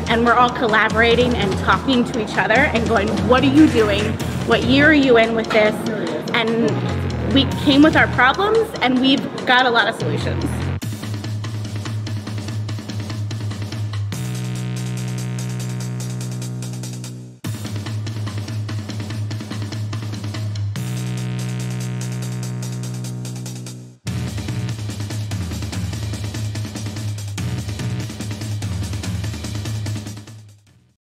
and we're all collaborating and talking to each other and going, what are you doing? What year are you in with this? And we came with our problems and we've got a lot of solutions.